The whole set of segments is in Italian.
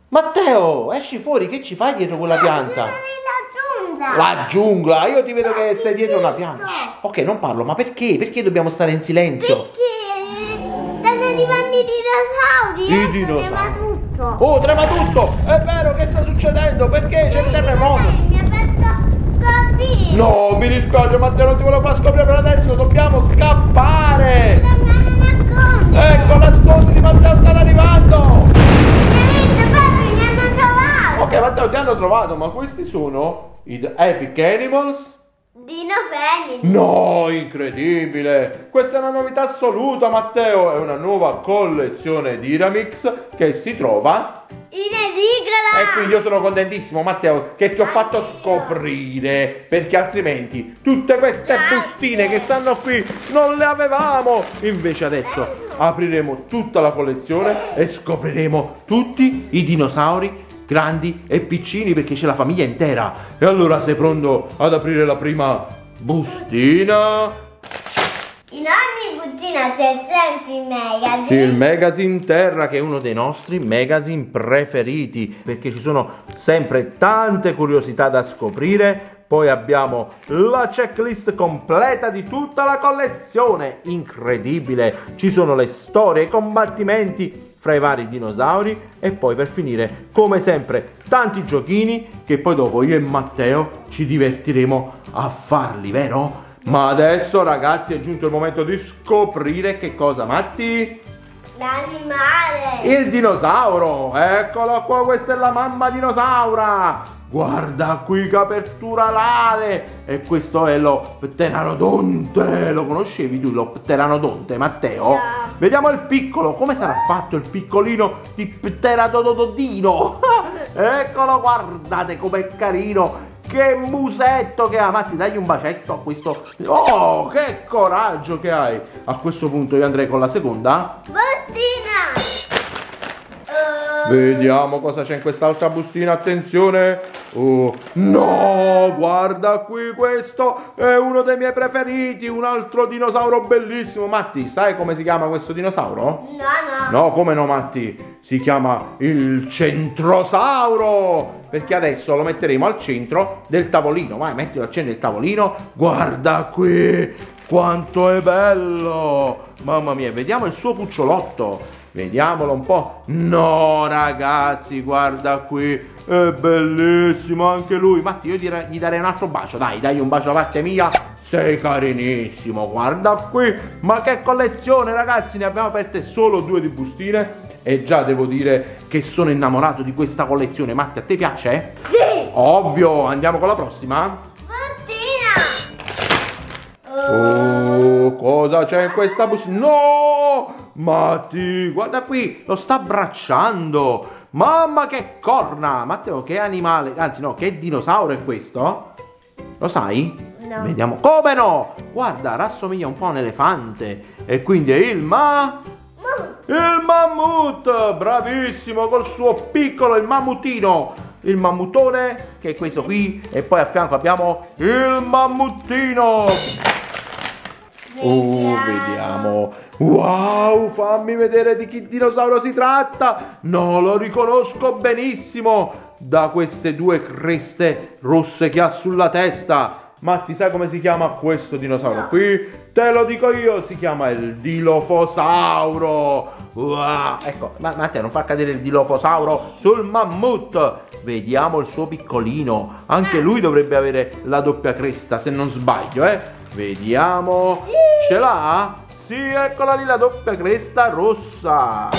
Matteo, esci fuori, che ci fai dietro quella pianta? Sono nella giungla. La giungla, io ti vedo che sei dietro una pianta. Shh, ok, non parlo, ma perché? Perché dobbiamo stare in silenzio? Perché stanno arrivando i dinosauri. I dinosauri. Trema tutto. Oh, trema tutto! È vero, che sta succedendo? Perché c'è il terremoto? Mi ha fatto capire. No, mi dispiace Matteo, non ti volevo far scoprire per adesso, dobbiamo scappare! Ecco, nasconditi Matteo, stanno arrivando! Ok Matteo, ti hanno trovato, ma questi sono i Epic Animals? Dino Fenix. No, incredibile! Questa è una novità assoluta Matteo, è una nuova collezione Dyramix che si trova In edicola. e quindi io sono contentissimo Matteo che ti ho fatto scoprire, perché altrimenti tutte queste bustine che stanno qui non le avevamo. Invece adesso apriremo tutta la collezione e scopriremo tutti i dinosauri grandi e piccini, perché c'è la famiglia intera. E allora sei pronto ad aprire la prima bustina? In ogni bustina c'è sempre il magazine. Sì, il Magazine Terra, che è uno dei nostri magazine preferiti, perché ci sono sempre tante curiosità da scoprire. Poi abbiamo la checklist completa di tutta la collezione, incredibile. Ci sono le storie, i combattimenti fra i vari dinosauri e poi per finire, come sempre, tanti giochini che poi dopo io e Matteo ci divertiremo a farli, vero? Ma adesso ragazzi è giunto il momento di scoprire che cosa, Matti? L'animale. Il dinosauro, eccolo qua, questa è la mamma dinosaura. Guarda qui che apertura alare. E questo è lo pteranodonte. Lo conoscevi tu lo pteranodonte, Matteo? No. Vediamo il piccolo, come sarà fatto il piccolino di pteranodondino. Eccolo, guardate com'è carino. Che musetto che ha. Matti, dagli un bacetto a questo. Oh, che coraggio che hai. A questo punto io andrei con la seconda Bustina. Vediamo cosa c'è in quest'altra bustina, attenzione. Oh, no, guarda qui, questo è uno dei miei preferiti, un altro dinosauro bellissimo. Matti, sai come si chiama questo dinosauro? No. No, come no Matti? Si chiama il centrosauro, perché adesso lo metteremo al centro del tavolino. Vai, mettilo al centro del tavolino. Guarda qui, quanto è bello. Mamma mia, vediamo il suo cucciolotto. Vediamolo un po'. No ragazzi, guarda qui, è bellissimo anche lui. Matti, io gli darei un altro bacio. Dai un bacio da parte mia. Sei carinissimo, guarda qui. Ma che collezione ragazzi, ne abbiamo aperte solo 2 di bustine e già devo dire che sono innamorato di questa collezione. Matti, a te piace? Sì. Ovvio, andiamo con la prossima. Bustina. Oh, cosa c'è in questa bustina? No! Matti, guarda qui, lo sta abbracciando. Mamma che corna! Matteo, che animale, anzi no, che dinosauro è questo? Lo sai? No. Vediamo. Come no? Guarda, rassomiglia un po' a un elefante. E quindi è il mammut, bravissimo, col suo piccolo, il mammutino. Il mammutone, che è questo qui. E poi a fianco abbiamo il mammutino. Oh, vediamo. Wow, fammi vedere di che dinosauro si tratta. No, lo riconosco benissimo da queste 2 creste rosse che ha sulla testa. Matti, sai come si chiama questo dinosauro qui? Te lo dico io, si chiama il Dilophosauro. Wow. Ecco, Matteo, non far cadere il Dilophosauro sul mammut. Vediamo il suo piccolino. Anche lui dovrebbe avere la doppia cresta, se non sbaglio, Vediamo. Ce l'ha? Sì, eccola lì la doppia cresta rossa.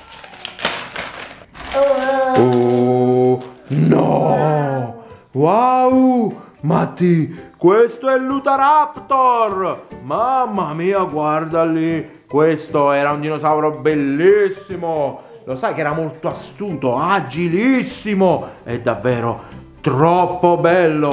Oh, no. Wow, Matti, questo è l'Utahraptor. Mamma mia, guarda lì. Questo era un dinosauro bellissimo. Lo sai che era molto astuto, agilissimo. È davvero troppo bello.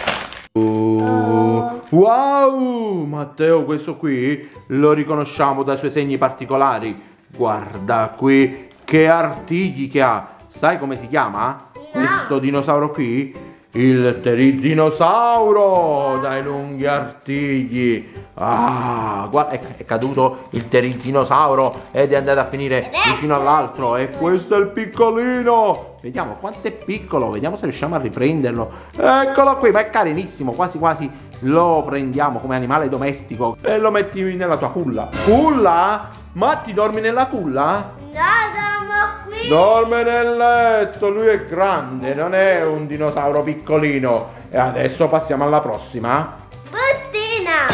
Wow, Matteo, questo qui lo riconosciamo dai suoi segni particolari. Guarda qui, che artigli che ha. Sai come si chiama? Questo dinosauro qui il terizzinosauro dai lunghi artigli. Ah, guarda, è caduto il terizzinosauro ed è andato a finire vicino all'altro. E questo è il piccolino. Vediamo quanto è piccolo, vediamo se riusciamo a riprenderlo. Eccolo qui, ma è carinissimo, quasi quasi lo prendiamo come animale domestico e lo metti nella tua culla. Culla? Matti, dormi nella culla? No, dormo qui. Dorme nel letto, lui è grande, non è un dinosauro piccolino. E adesso passiamo alla prossima. Bustina.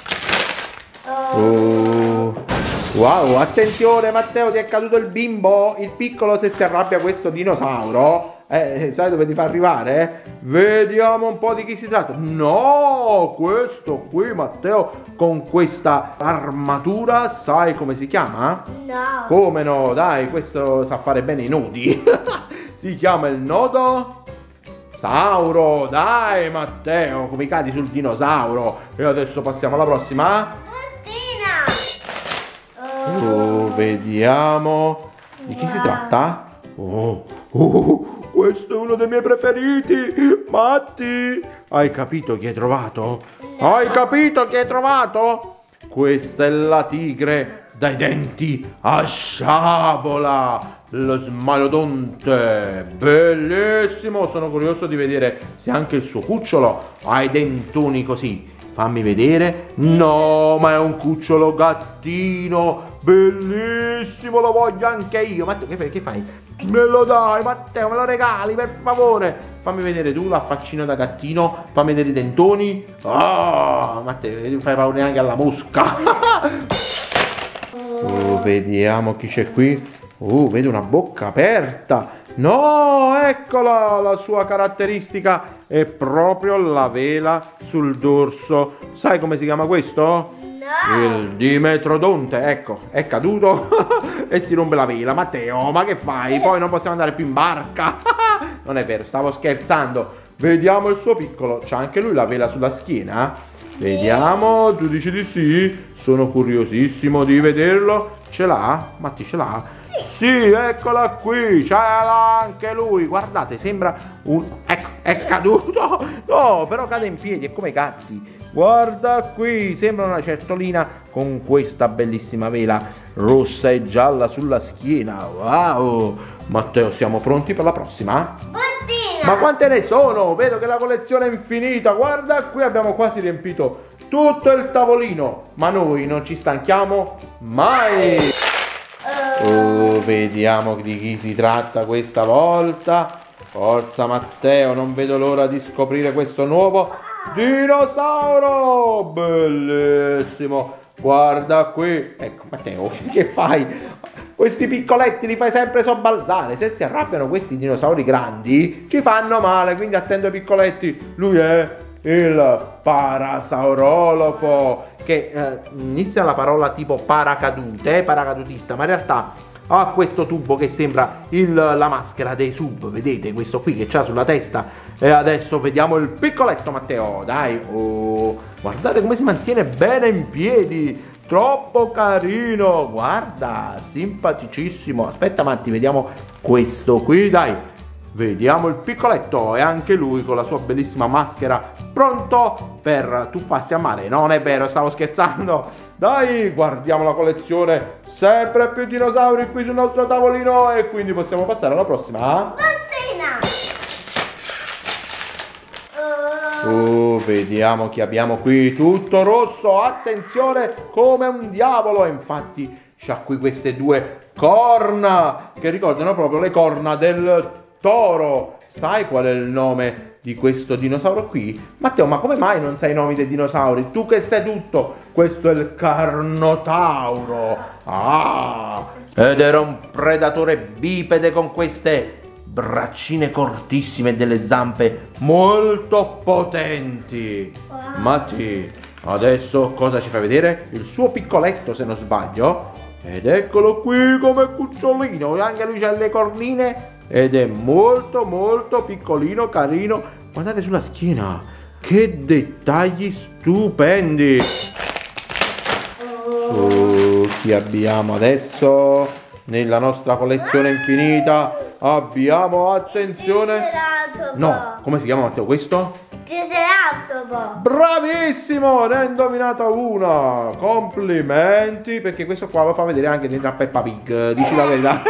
Oh. Wow, attenzione Matteo, ti è caduto il bimbo. Il piccolo, se si arrabbia questo dinosauro, sai dove ti fa arrivare? Vediamo un po' di chi si tratta. No, questo qui Matteo con questa armatura, sai come si chiama? No. Come no? Dai, questo sa fare bene i nodi. Si chiama il nodo sauro. Dai Matteo, come cadi sul dinosauro. E adesso passiamo alla prossima. Oh, vediamo. Di chi si tratta? Questo è uno dei miei preferiti. Matti, hai capito chi hai trovato? Hai capito chi hai trovato? Questa è la tigre dai denti a sciabola, lo smilodonte. Bellissimo, sono curioso di vedere se anche il suo cucciolo ha i dentoni così. Fammi vedere. No, ma è un cucciolo gattino. Bellissimo, lo voglio anche io. Matteo, che fai? Me lo dai, Matteo, me lo regali, per favore. Fammi vedere tu la faccina da gattino. Fammi vedere i dentoni. Ah, Matteo, fai paura anche alla mosca. Oh, vediamo chi c'è qui. Vedo una bocca aperta. No, eccola, la sua caratteristica è proprio la vela sul dorso. Sai come si chiama questo? No. Il dimetrodonte. Ecco, è caduto e si rompe la vela. Matteo, ma che fai? Poi non possiamo andare più in barca. Non è vero, stavo scherzando. Vediamo il suo piccolo. C'ha anche lui la vela sulla schiena? Vediamo, tu dici di sì? Sono curiosissimo di vederlo. Ce l'ha? Matti, ce l'ha? Sì, eccola qui, ce l'ha anche lui. Guardate, sembra un... Ecco, è caduto. No, però cade in piedi, è come i gatti. Guarda qui, sembra una certolina con questa bellissima vela rossa e gialla sulla schiena. Wow. Matteo, siamo pronti per la prossima? Bustina. Ma quante ne sono? Vedo che la collezione è infinita. Guarda qui, abbiamo quasi riempito tutto il tavolino. Ma noi non ci stanchiamo mai. Vediamo di chi si tratta questa volta. Forza Matteo, non vedo l'ora di scoprire questo nuovo dinosauro. Bellissimo. Guarda qui. Ecco Matteo, che fai? Questi piccoletti li fai sempre sobbalzare. Se si arrabbiano questi dinosauri grandi ci fanno male, quindi attento ai piccoletti. Lui è il parasaurolopo, che inizia la parola tipo paracadute, paracadutista, ma in realtà ha questo tubo che sembra la maschera dei sub, vedete questo qui che c'ha sulla testa. E adesso vediamo il piccoletto Matteo, dai. Guardate come si mantiene bene in piedi, troppo carino, guarda, simpaticissimo. Aspetta Matti, vediamo questo qui, dai. Vediamo il piccoletto e anche lui con la sua bellissima maschera pronto per tuffarsi a mare. Non è vero, stavo scherzando. Dai, guardiamo la collezione. Sempre più dinosauri qui sul nostro tavolino e quindi possiamo passare alla prossima. Vediamo chi abbiamo qui. Tutto rosso, attenzione, come un diavolo. Infatti c'ha qui queste due corna che ricordano proprio le corna del toro. Sai qual è il nome di questo dinosauro qui? Matteo, ma come mai non sai i nomi dei dinosauri? Tu che sai tutto. Questo è il Carnotauro. Ed era un predatore bipede con queste braccine cortissime e delle zampe molto potenti. Matti, adesso cosa ci fai vedere? Il suo piccoletto, se non sbaglio. Ed eccolo qui come cucciolino. Anche lui ha le cornine ed è molto molto piccolino, carino. Guardate sulla schiena, che dettagli stupendi. Chi abbiamo adesso? nella nostra collezione infinita abbiamo, attenzione. No, come si chiama Matteo questo? Triceratopo. Bravissimo, ne hai indovinata una. Complimenti, perché questo qua lo fa vedere anche dentro a Peppa Pig, dici la verità.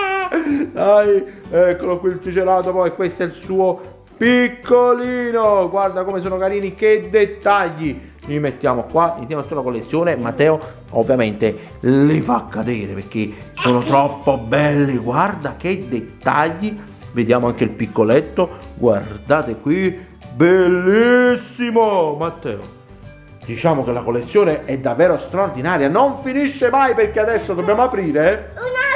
Dai, eccolo qui il Triceratopo e questo è il suo piccolino. Guarda come sono carini, che dettagli. Li mettiamo qua, iniziamo sulla collezione. Matteo ovviamente li fa cadere perché sono troppo belli. Guarda che dettagli. Vediamo anche il piccoletto. Guardate qui, bellissimo. Matteo, diciamo che la collezione è davvero straordinaria. Non finisce mai perché adesso dobbiamo aprire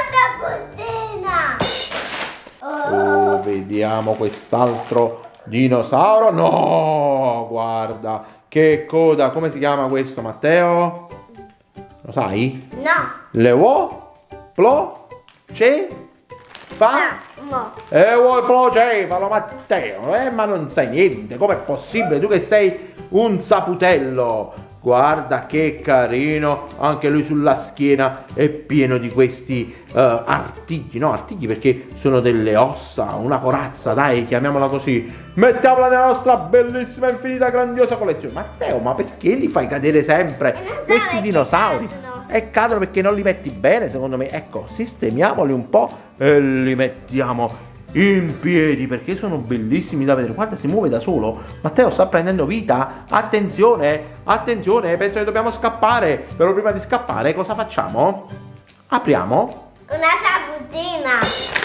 Un'altra bustina. Oh, vediamo quest'altro dinosauro. No, guarda che coda. Come si chiama questo, Matteo? Lo sai? No. Levo? Plo? Ce? Fa? No. Vuoi procefalo, Matteo? Ma non sai niente. Com'è possibile? Tu che sei un saputello. Guarda che carino. Anche lui sulla schiena è pieno di questi artigli. No, artigli perché sono delle ossa. Una corazza, dai, chiamiamola così. Mettiamola nella nostra bellissima, infinita, grandiosa collezione. Matteo, ma perché li fai cadere sempre questi dinosauri? E cadono perché non li metti bene, secondo me. Ecco, sistemiamoli un po' e li mettiamo in piedi perché sono bellissimi da vedere. Guarda, si muove da solo. Matteo sta prendendo vita. Attenzione, attenzione, penso che dobbiamo scappare. Però prima di scappare cosa facciamo? Apriamo Un'altra bustina.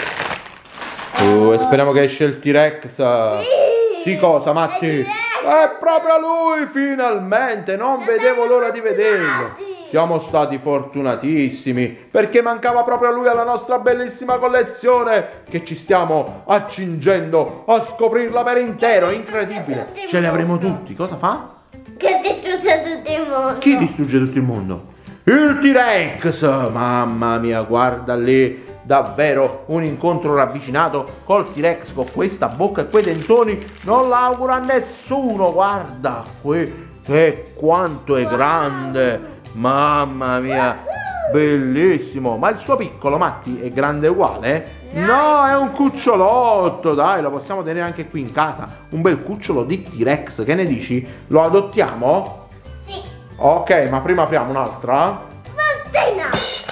e speriamo che esce il T-Rex. Sì, cosa, Matti? È proprio lui, finalmente. Non vedevo l'ora di vederlo. Siamo stati fortunatissimi perché mancava proprio lui alla nostra bellissima collezione che ci stiamo accingendo a scoprirla per intero. Incredibile. Ce li avremo tutti. Cosa fa? Che distrugge tutto il mondo. Chi distrugge tutto il mondo? Il T-Rex. Mamma mia, guarda lì. Davvero un incontro ravvicinato col T-Rex con questa bocca e quei dentoni. Non l'auguro a nessuno. Guarda qui che quanto è grande. Mamma mia, bellissimo. Ma il suo piccolo, Matti, è grande uguale? No, è un cucciolotto. Dai, lo possiamo tenere anche qui in casa. Un bel cucciolo di T-Rex. Che ne dici? Lo adottiamo? Sì. Ok, ma prima apriamo un'altra. Bustina.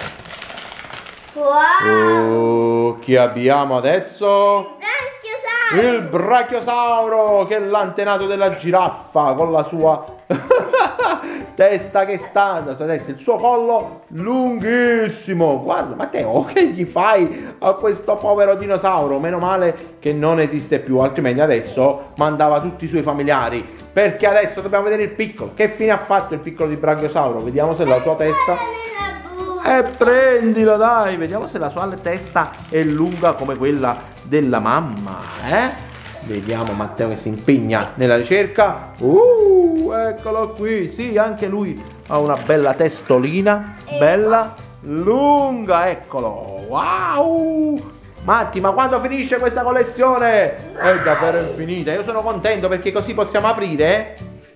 Wow. Chi abbiamo adesso? Brachiosauro. Il brachiosauro, che è l'antenato della giraffa con la sua testa che sta, adesso il suo collo lunghissimo. Guarda, Matteo, che gli fai a questo povero dinosauro? Meno male che non esiste più, altrimenti adesso mandava tutti i suoi familiari. Perché adesso dobbiamo vedere il piccolo. Che fine ha fatto il piccolo di brachiosauro? Vediamo se la sua testa... prendilo, dai, vediamo se la sua testa è lunga come quella della mamma, Vediamo Matteo che si impegna nella ricerca. Eccolo qui, sì, anche lui ha una bella testolina, bella, lunga, eccolo. Wow! Matti, ma quando finisce questa collezione? È davvero infinita, io sono contento perché così possiamo aprire.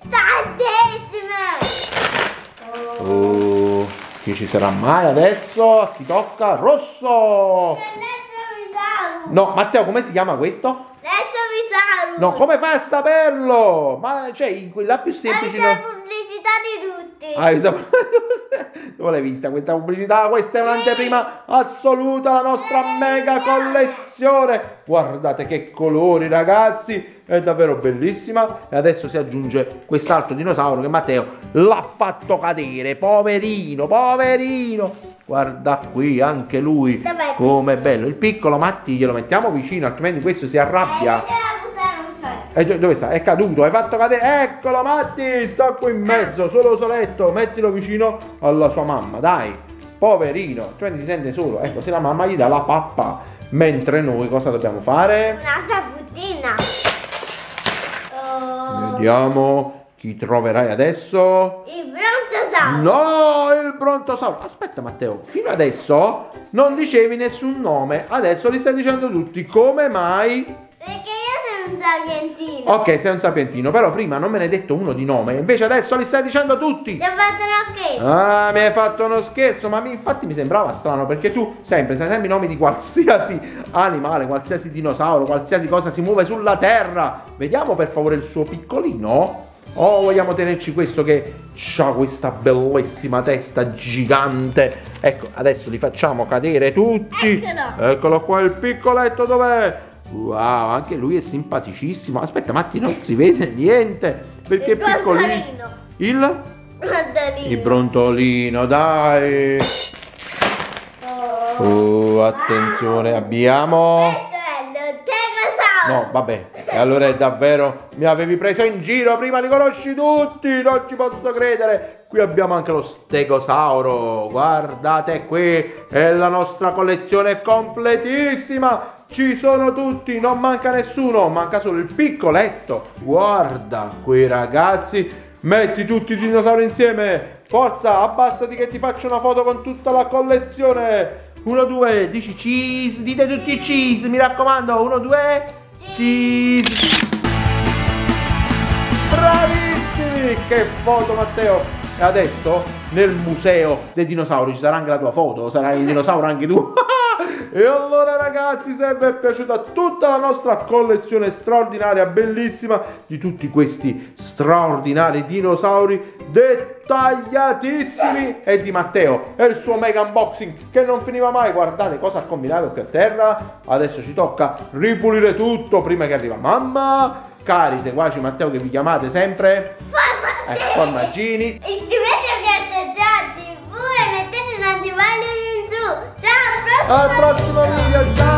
Tantissime! Chi ci sarà mai adesso? A chi tocca? Rosso! No, Matteo, come si chiama questo? No, come fai a saperlo? Ma cioè, quella più semplice. La pubblicità di tutti. Dove l'hai vista questa pubblicità? Questa è un'anteprima assoluta, la nostra mega collezione. Guardate che colori, ragazzi. È davvero bellissima. E adesso si aggiunge quest'altro dinosauro che Matteo l'ha fatto cadere. Poverino, poverino. Guarda qui, anche lui. Com'è bello. Il piccolo, Matti, glielo mettiamo vicino, altrimenti questo si arrabbia. Dove sta? È caduto, hai fatto cadere. Eccolo, Matti, sta qui in mezzo, solo soletto. Mettilo vicino alla sua mamma, dai. Poverino, altrimenti si sente solo. Ecco, se la mamma gli dà la pappa. Mentre noi cosa dobbiamo fare? Un'altra bustina. Vediamo chi troverai adesso. Il brontosauro. No, il brontosauro. Aspetta, Matteo, fino adesso non dicevi nessun nome. Adesso li stai dicendo tutti. Come mai? Perché io sono un sapientino. Ok, sei un sapientino, però prima non me ne hai detto uno di nome, invece adesso li stai dicendo tutti. Ti ho fatto uno scherzo. Ah, mi hai fatto uno scherzo, ma infatti mi sembrava strano perché tu sai sempre i nomi di qualsiasi animale, qualsiasi dinosauro, qualsiasi cosa si muove sulla terra. Vediamo per favore il suo piccolino. O vogliamo tenerci questo che ha questa bellissima testa gigante? Ecco, adesso li facciamo cadere tutti. Eccolo qua il piccoletto, dov'è? Wow, anche lui è simpaticissimo. Aspetta, Matti, non si vede niente perché è piccolissimo. Il brontolino, dai. Attenzione, abbiamo... No, vabbè, e allora è davvero... Mi avevi preso in giro, prima li conosci tutti, non ci posso credere. Qui abbiamo anche lo stegosauro, guardate qui, è la nostra collezione completissima. Ci sono tutti, non manca nessuno, manca solo il piccoletto. Guarda qui ragazzi, metti tutti i dinosauri insieme. Forza, abbassati che ti faccio una foto con tutta la collezione. 1, 2, dici cheese, dite tutti cheese, mi raccomando, 1, 2, cheese. Bravissimi, che foto Matteo. E adesso nel museo dei dinosauri ci sarà anche la tua foto, sarai il dinosauro anche tu. E allora ragazzi, se vi è piaciuta tutta la nostra collezione straordinaria, bellissima, di tutti questi straordinari dinosauri dettagliatissimi, e di Matteo e il suo mega unboxing che non finiva mai, guardate cosa ha combinato qui a terra. Adesso ci tocca ripulire tutto prima che arriva mamma. Cari seguaci Matteo che vi chiamate sempre Formaggini, Iscrivetevi al canale TV e mettete tanti valori in su. Ciao, al prossimo video, ciao!